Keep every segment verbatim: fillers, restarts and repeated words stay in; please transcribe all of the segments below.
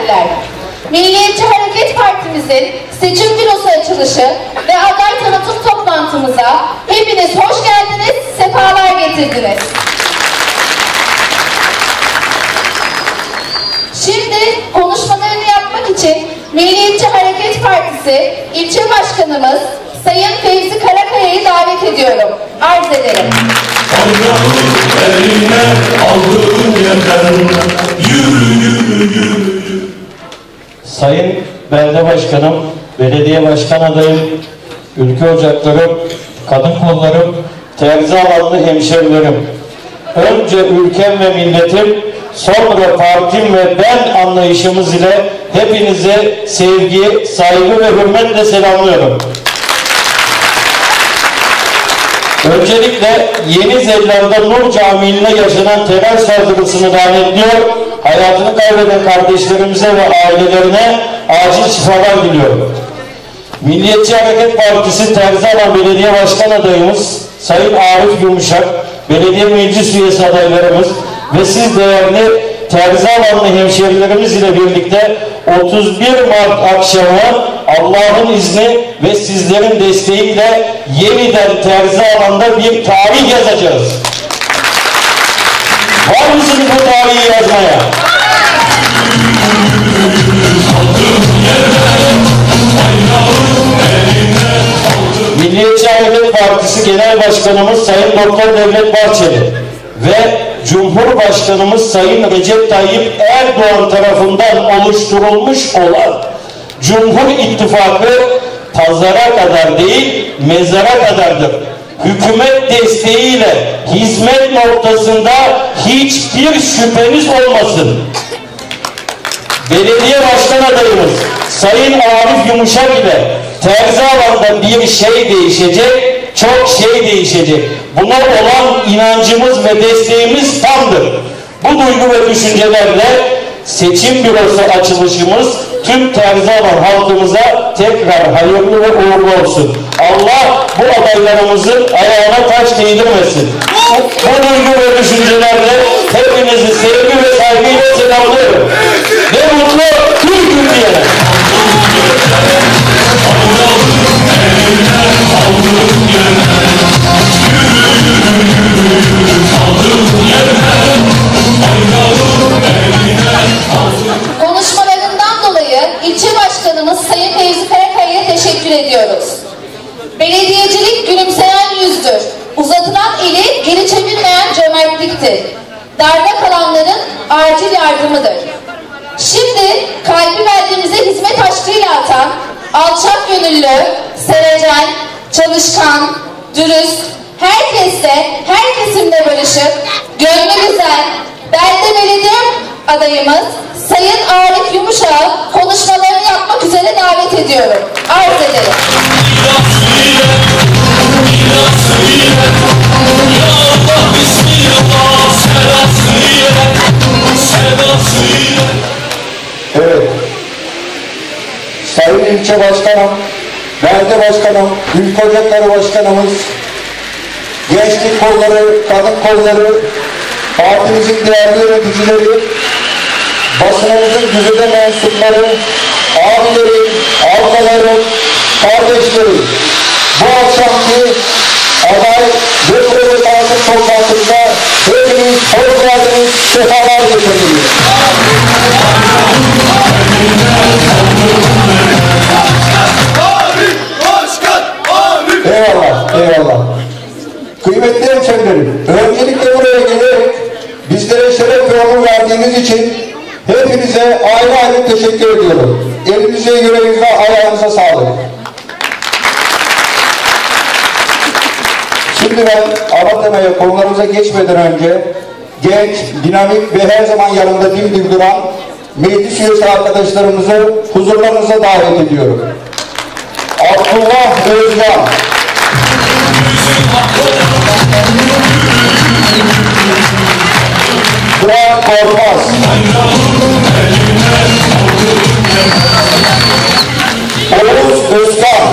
geldiler. Milliyetçi Hareket Partimizin seçim bürosu açılışı ve aday tanıtım toplantımıza hepiniz hoş geldiniz, sefalar getirdiniz. Şimdi konuşmalarını yapmak için Milliyetçi Hareket Partisi ilçe başkanımız Sayın Fevzi Karakaya'yı davet ediyorum. Arz ederim. Sayın Belde Başkanım, Belediye Başkan Adayım, Ülke Ocaklarım, Kadın Kollarım, terzi alanlı hemşerilerim. Önce ülkem ve milletim, sonra partim ve ben anlayışımız ile hepinize sevgi, saygı ve hürmetle selamlıyorum. Öncelikle Yeni Zelanda Nur Camii'nde yaşanan terör saldırısını lanetliyor, hayatını kaybeden kardeşlerimize ve ailelerine acil şifalar diliyorum. Milliyetçi Hareket Partisi Terzialan Belediye Başkan Adayımız Sayın Arif Yumuşak, Belediye Meclis Üyesi adaylarımız ve siz değerli Terzialanlı hemşerilerimiz ile birlikte otuz bir Mart akşamı Allah'ın izni ve sizlerin desteğiyle yeniden Terzialan'da bir tarih yazacağız. Var mısınız bu tarihi yazmaya? Milliyetçi Hareket Partisi Genel Başkanımız Sayın Doktor Devlet Bahçeli ve Cumhurbaşkanımız Sayın Recep Tayyip Erdoğan tarafından oluşturulmuş olan Cumhur İttifakı pazara kadar değil, mezara kadardır. Hükümet desteğiyle hizmet noktasında hiçbir şüpheniz olmasın. Belediye Başkan Adayımız Sayın Arif Yumuşak ile Terzialan'da bir şey değişecek, çok şey değişecek. Buna olan inancımız ve desteğimiz tamdır. Bu duygu ve düşüncelerle seçim bürosu açılışımız tüm Terzialan halkımıza tekrar hayırlı ve uğurlu olsun. Allah bu adaylarımızın ayağına taş değdirmesin. Bu, bu duygu ve düşüncelerle hepinizi sevgi ve saygıyla selamlıyorum. Ne mutlu Türk'üm diyene. Konuşmalarından dolayı ilçe başkanımız Sayın Fevzi Karakaya'ya teşekkür ediyoruz. Belediyecilik gülümseyen yüzdür. Uzatılan eli geri çevirmeyen cömertliktir. Darda kalanların acil yardımıdır. Şimdi kalbi beldemize hizmet aşkıyla atan, alçak gönüllü, sevecen, çalışkan, dürüst, herkesle, her kesimle barışık, gönlü güzel, Belde Belediye adayımız Sayın Arif Yumuşak'ı konuşmalarını yapmak üzere davet ediyorum. Arz ederim. Evet. Sayın İlçe Başkanım, Belde Başkanım, Ülke Ocakları Başkanımız, Gençlik Kolları, Kadın Kolları, partimizin değerli yöneticileri, basınımızın güzide mensupları, abilerim, ablalarım, kardeşlerim, bu akşamki aday ve proje tanıtım toplantısında hepiniz hoş geldiniz, sefalar getirdiniz. Eyvallah, eyvallah. Kıymetli hemşehrilerim, öncelikle buraya gelerek bizlere şeref ve onur verdiğiniz için hepinize ayrı ayrı teşekkür ediyorum. Elinize, yüreğinize, ayağınıza sağlık. Şimdi ben ana temaya, konularımıza geçmeden önce genç, dinamik ve her zaman yanında dimdik duran meclis üyesi arkadaşlarımızı huzurlarınıza davet ediyorum. Abdullah Özcan, Burak Korkmaz, Oğuz Özkan,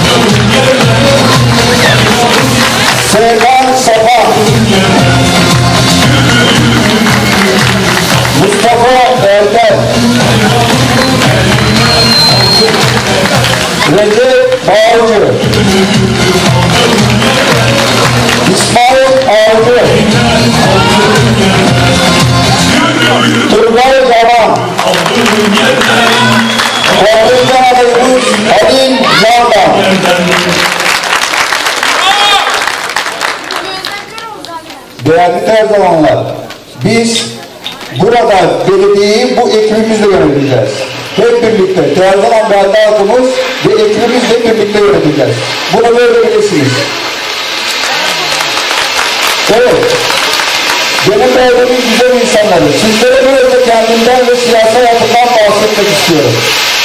Serkan Sapan, Mustafa Erdem, Recep Bağcı, İsmail Avcı, Turgay Zaman, Koordinasyon adayımız Halil Yardan. Değerli terzamanlar, biz burada belediyeyi bu ekibimizle yöneteceğiz. Hep birlikte Terzaman belde halkımız ve ekibimizle birlikte yöneteceğiz. Bunu böyle bilirsiniz. Evet. Benim beldemin güzel insanları. Sizlere böylece kendimden ve siyasi hayatımdan bahsetmek istiyorum.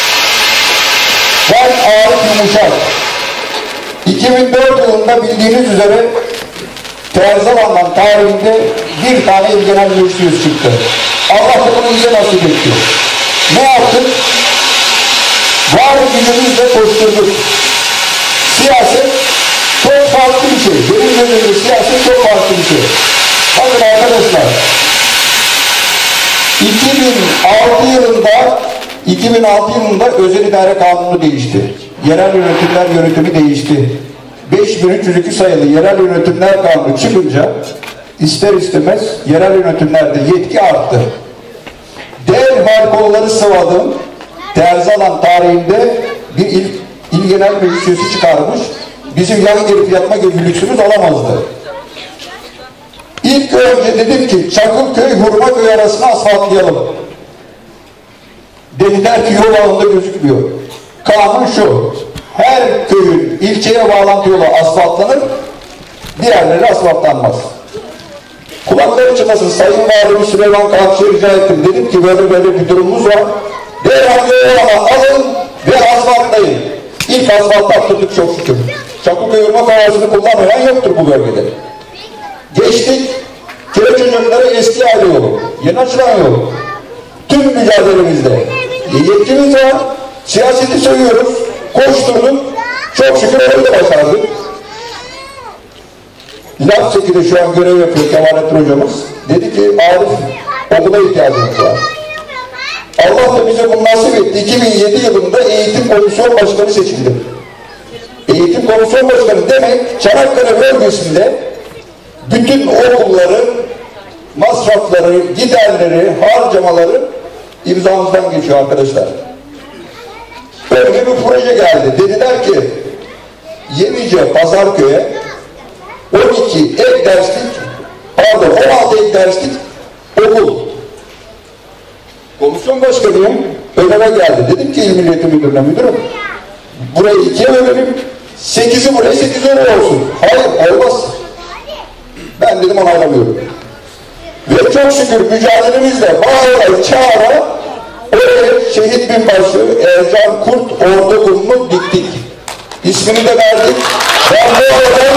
Ben Arif Yumuşak. iki bin dört yılında bildiğiniz üzere Terzaman tarihinde bir tane il genel meclis çıktı. Allah da bunu bize nasip etti. Ne yaptık? Var gücümüzle koşturduk. Siyaset çok farklı bir şey. Benim gözümde siyaset çok farklı bir şey. Bakın arkadaşlar, iki bin altı yılında iki bin altı yılında özel idare kanunu değişti. Yerel yönetimler yönetimi değişti. beş bin üç yüz iki sayılı yerel yönetimler kanunu çıkınca ister istemez yerel yönetimlerde yetki arttı. Derhal kolları sıvadım. Terzaman tarihinde bir il, il genel meclis üyesi çıkarmış. Bizim yan gelip yatma gibi bir lüksümüz olamazdı. İlk önce dedim ki Çakılköy Hurmaköy arasını asfaltlayalım. Dediler ki yol ağında gözükmüyor. Kanun şu: her köyün ilçeye bağlantı yolu asfaltlanır, diğerleri asfaltlanmaz. Kulakları çıkmasın, Sayın Valimiz Süleyman Kalkış'a rica ettim. Dedim ki böyle böyle bir durumumuz var. Derhal yolu alın ve asfaltlayın. İlk asfalt attırdık çok şükür. Çakılköy Hurmaköy arasını kullanmayan yoktur bu bölgede. Geçtik, köy çocukları eski aile yolu, yeni açılan yolu. Tüm mücadelemizde yetkimiz var, siyaseti söylüyoruz, koşturduk, çok şükür öyle de başardık. Laf çekili şu an görev yapıyor Kemalettin hocamız. Dedi ki Arif, okula ihtiyacımız var. Allah da bize bunu nasip etti. iki bin yedi yılında eğitim komisyon başkanı seçildi. Eğitim komisyon başkanı demek Çanakkale bölgesinde bütün okulların masrafları, giderleri, harcamaları imzamızdan geçiyor arkadaşlar. Böyle bir proje geldi. Dediler ki Yenice Pazarköy'e on iki ek derslik, pardon on altı ek derslik okul. Komisyon başkanıyım, öneme geldi. Dedim ki İl Milli Eğitim Müdürü'ne, müdürüm burayı ikiye bölelim, sekizi buraya, sekizi oraya olsun. Hayır, olmaz. Ben dedim onaylamıyorum. Ve çok şükür mücadelemizle bağıra çağıra oraya şehit binbaşı Ercan Kurt Ortaokulunu diktik. İsmini de verdik. Ben bu arada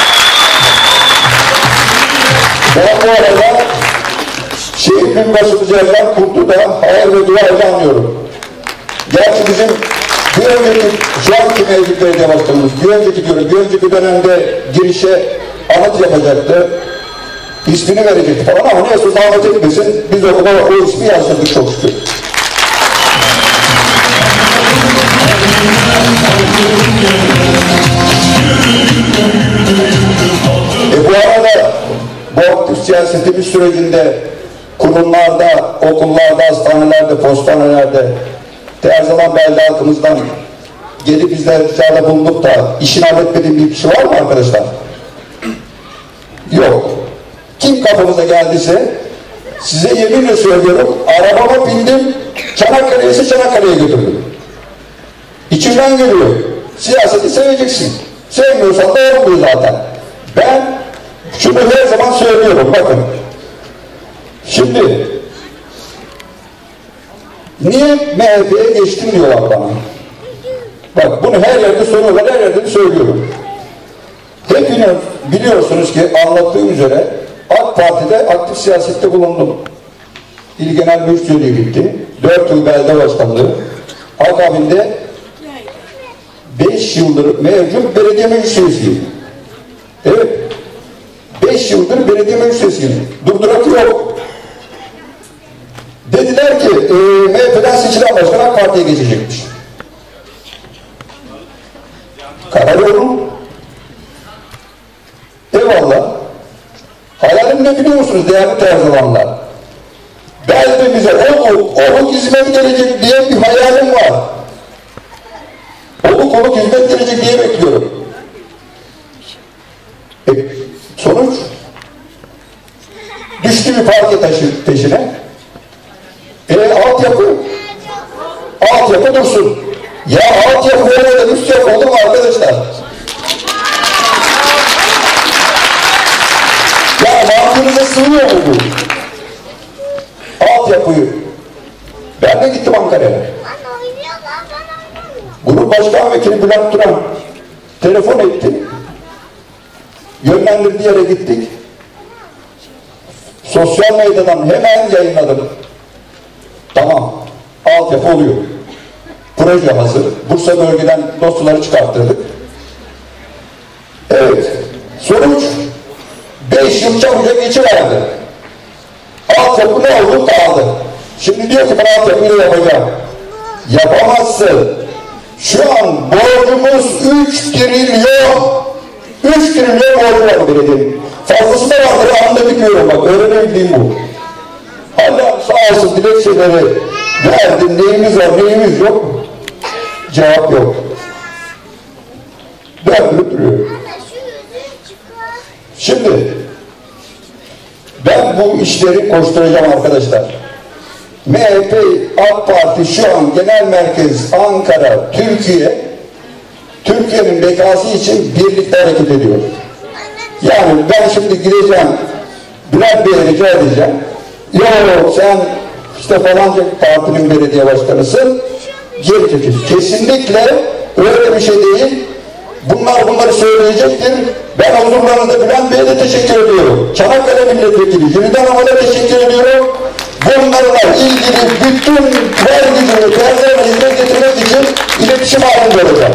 ben bu arada şehit binbaşımız Ercan Kurt'u da hayal ve duayla anlıyorum. Gerçi bizim bir önceki, şu anki mevcut belediye başkanımız, bir önceki diyorum, bir önceki dönemde girişe anıt yapacaktı. İsmini verecekti falan ama neyse zahmet etmesin, biz okula o ismi yazdırdık çok şükür. E bu arada bu aktif siyasetimiz sürecinde kurumlarda, okullarda, hastanelerde, postanelerde Terzaman belde halkımızdan gelip bizler ricada bulunup da işini halletmediğim bir kişi var mı arkadaşlar? Yok. Kim kafamıza geldiyse size yeminle söylüyorum, arabama bindim, Çanakkale'ye ise Çanakkale'ye götürdüm. İçimden geliyor. Siyaseti seveceksin. Sevmiyorsan da olmuyor zaten. Ben şunu her zaman söylüyorum, bakın. Şimdi niye M H P'ye geçtin diyorlar bana. Bak bunu her yerde soruyorlar, her yerde söylüyorum. Hepiniz biliyorsunuz ki anlattığım üzere AK Parti'de aktif siyasette bulundum. İl Genel Meclisi'ne gitti. Dört yıl belde başkanlığı. Akabinde beş yıldır mevcut belediye meclis üyesiyim. Evet. Beş yıldır belediye meclis üyesiyim. Durdurak yok. Dediler ki e, M H P'den seçilen başkan AK Parti'ye geçecekmiş. Karayolu. Eyvallah. Hayalim ne biliyor musunuz değerli terzivanlar? Beldemize oluk oluk hizmet gelecek diye bir hayalim var. Oluk oluk hizmet gelecek diye bekliyorum. E, sonuç? Düştü bir parke taşı peşine. E altyapı? Altyapı dursun. Ya altyapı böyle de üst yapı olur mu arkadaşlar? Ya mantığınıza sığmıyor mu bu? Altyapıyı. Ben de gittim Ankara'ya. Grup Başkan Vekili Bülent Turan telefon etti. Yönlendirdiği yere gittik. Sosyal medyadan hemen yayınladım. Tamam. Altyapı oluyor. Proje hazır. Bursa bölgeden dosyaları çıkarttırdık. Evet. Sonuç beş yıl çabucak geçiverdi. Altyapı ne oldu? Kaldı. Şimdi diyor ki ben altyapıyı yapacağım. Yapamazsın. Şu an borcumuz üç trilyon. üç trilyon borcu var belediyenin. Fazlası da vardır. Anında bitmiyorum bak. Öğrenebildiğim bu. Hala sağ olsun dilekçeleri verdim. Neyimiz var, neyimiz yok. Cevap yok. Döndürüp duruyor. Şimdi ben bu işleri koşturacağım arkadaşlar. M H P, AK Parti şu an genel merkez Ankara, Türkiye, Türkiye'nin bekası için birlikte hareket ediyor. Yani ben şimdi gideceğim, Bülent Bey'e rica edeceğim. Yok sen işte falanca partinin belediye başkanısın, geri çekil. Kesinlikle öyle bir şey değil. Bunlar bunları söyleyecektir. Ben huzurlarınızda Bülent Bey'e de teşekkür ediyorum. Çanakkale Milletvekili Jüliden Hanım'a da teşekkür ediyorum. Bunlarla ilgili bütün ver gücünü terzilerine hizmet getirmek için iletişim halinde olacak.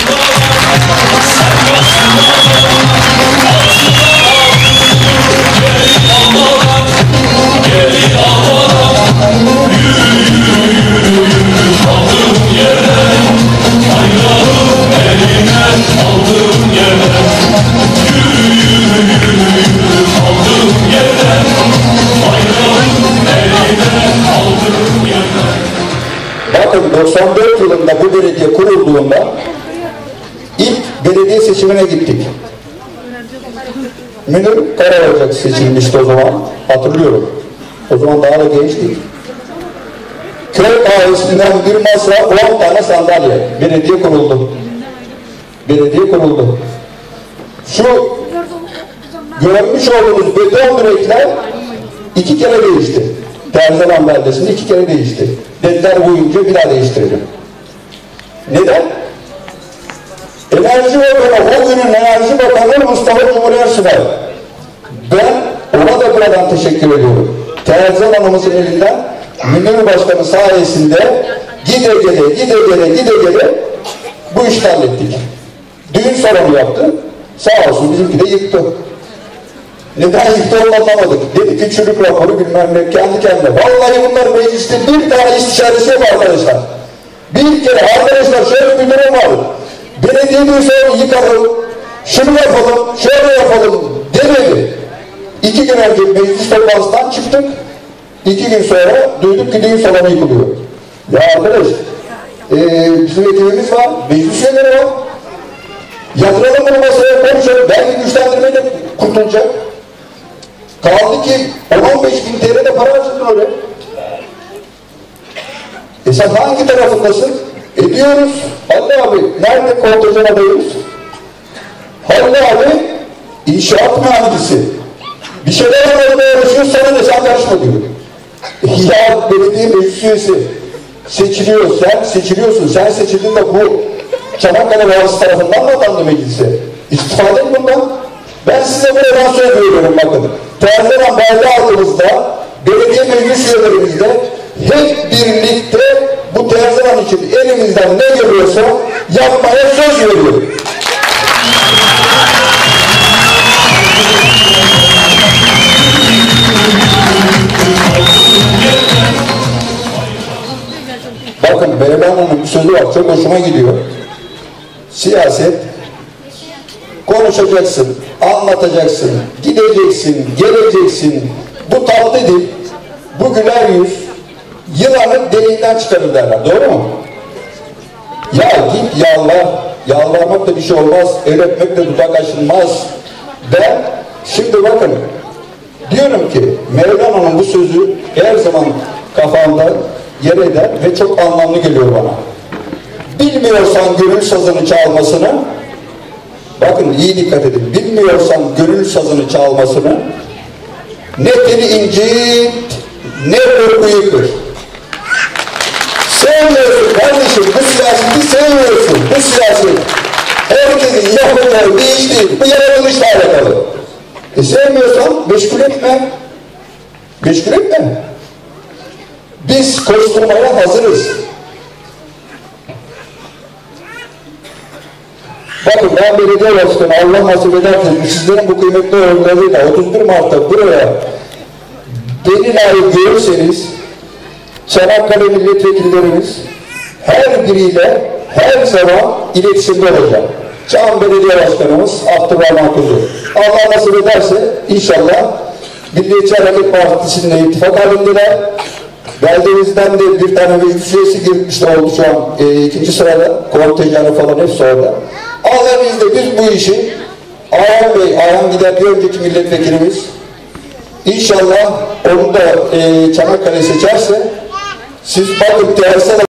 Bakın doksan dört yılında bu belediye kurulduğunda ilk belediye seçimine gittik. Münir Karaocak seçilmişti o zaman. Hatırlıyorum. O zaman daha da gençtik. Köy kahvesinden bir masa, on tane sandalye. Belediye kuruldu. Belediye kuruldu. Şu görmüş olduğunuz beton direkler iki kere değişti. Terzivan beldesinde iki kere değişti. Dediler boyunca bir daha değiştirelim. Neden? Enerji Bakanı, o günün Enerji Bakanı Mustafa Cumhuriyet Sümer. Ben ona da buradan teşekkür ediyorum. Terzivan Hanım'ın elinden Münir Başkanı sayesinde gide gele, gide gele, gide gele bu işi hallettik. Düğün salonu yaptı. Sağ olsun bizimki de yıktı. Neden yıktı onu anlamadık. Dedi ki çürük raporu bilmem ne kendi kendine. Vallahi bunlar mecliste bir tane istişaresi yok arkadaşlar. Bir kere arkadaşlar şöyle bir durum var. Belediye düğün salonu yıkalım, şunu yapalım, şöyle yapalım demedi. İki gün önce meclis toplantısından çıktık. İki gün sonra duyduk ki düğün salonu yıkılıyor. Ya arkadaş, ee, bizim ekibimiz var, meclis üyeleri var. Yatıralım bunu masaya konuşalım. Belki güçlendirmeyle kurtulacak. Kaldı ki on on beş bin T L'de para harcadın öyle. E sen hangi tarafındasın? Ediyoruz. Halil abi, nerede kontenjan adayız? Halil abi, inşaat mühendisi. Bir şeyler anlamaya uğraşıyor, sana ne sen karışma diyor. Ya belediye meclis üyesi seçiliyor, sen seçiliyorsun, sen seçildin de bu Çanakkale Valisi tarafından mı atandı meclise? İstifade et bundan. Ben size buradan söylüyorum bakın. Terzivan belde halkımızda, belediye meclis üyelerimizde hep birlikte bu terzivan için elimizden ne geliyorsa yapmaya söz veriyoruz. Bakın Beylerbeyi'nin bir sözü var, çok hoşuma gidiyor. Siyaset konuşacaksın, anlatacaksın, gideceksin, geleceksin. Bu tatlı dil, bu güler yüz yılanı deliğinden çıkarır derler. Doğru mu? Ya git yalvar. Yalvarmak da bir şey olmaz. El öpmek de dudak aşılmaz. Ben şimdi bakın diyorum ki Mevlana'nın bu sözü her zaman kafamda yer eder ve çok anlamlı geliyor bana. Bilmiyorsan gönül sazını çalmasını, bakın iyi dikkat edin, bilmiyorsan gönül sazını çalmasını, ne teli incit, ne korkuyu kır. Sevmiyorsun kardeşim, bu siyaseti sevmiyorsun, bu siyaset. Herkesin yapacağı bir iş değil, bu yaratılışla alakalı. E sevmiyorsan meşgul etme, meşgul etme. Biz koşturmaya hazırız. Bakın ben belediye başkanı, Allah nasip ederse sizlerin bu kıymetli oyunlarıyla otuz bir Mart'ta buraya beni layık görürseniz Çanakkale milletvekillerimiz her biriyle her zaman iletişimde olacak. Çam Belediye Başkanımız Abdurrahman Kuzu. Allah nasip ederse inşallah Milliyetçi Hareket Partisi'nle ittifak halindeler. Beldemizden de bir tane meclis üyesi girmiş de oldu şu an e, ikinci sırada. Kontenjanı falan hepsi orada. Allah'ın izniyle biz bu işi Ayhan Bey, Ayhan Gider bir önceki milletvekilimiz inşallah onu da e, Çanakkale seçerse siz bakın terse